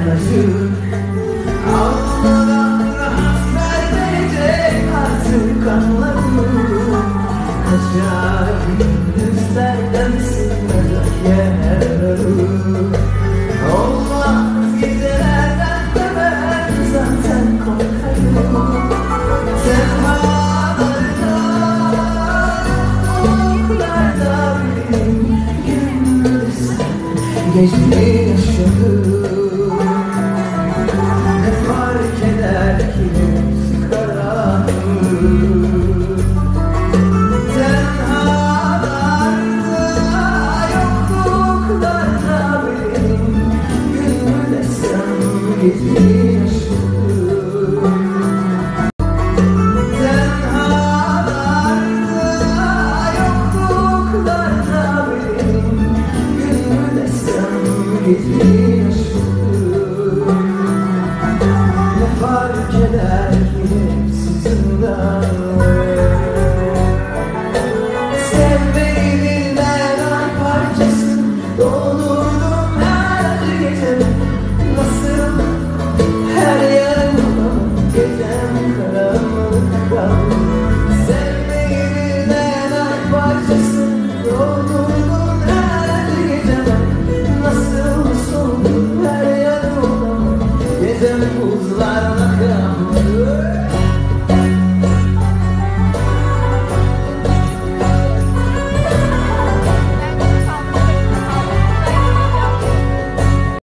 acı. Ağlamadan rahat vermeyecek artık anlarım. Kaçar gündüzlerden silmez yerlerim. Olmaz gecelerden de ben zaten korkarım. Tenhalarda, oklarda benim gündüz gecemi yaşadım. Ne fark eder ki hepsi karanlık. Gecemi yaşadım. Tenhalarda, yokluklarda benim gönül esem gecemi yaşadım. Ne fark eder ki hepsi zindan. Sevmeyi bilmeyen ay parçası doldurdum her gece. Nasıl her yanımda gecem karanlık kaldı. Sevmeyi bilmeyen ay parçası doldurdun her geceme. Nasıl soldu her yanımda gecem buzlar.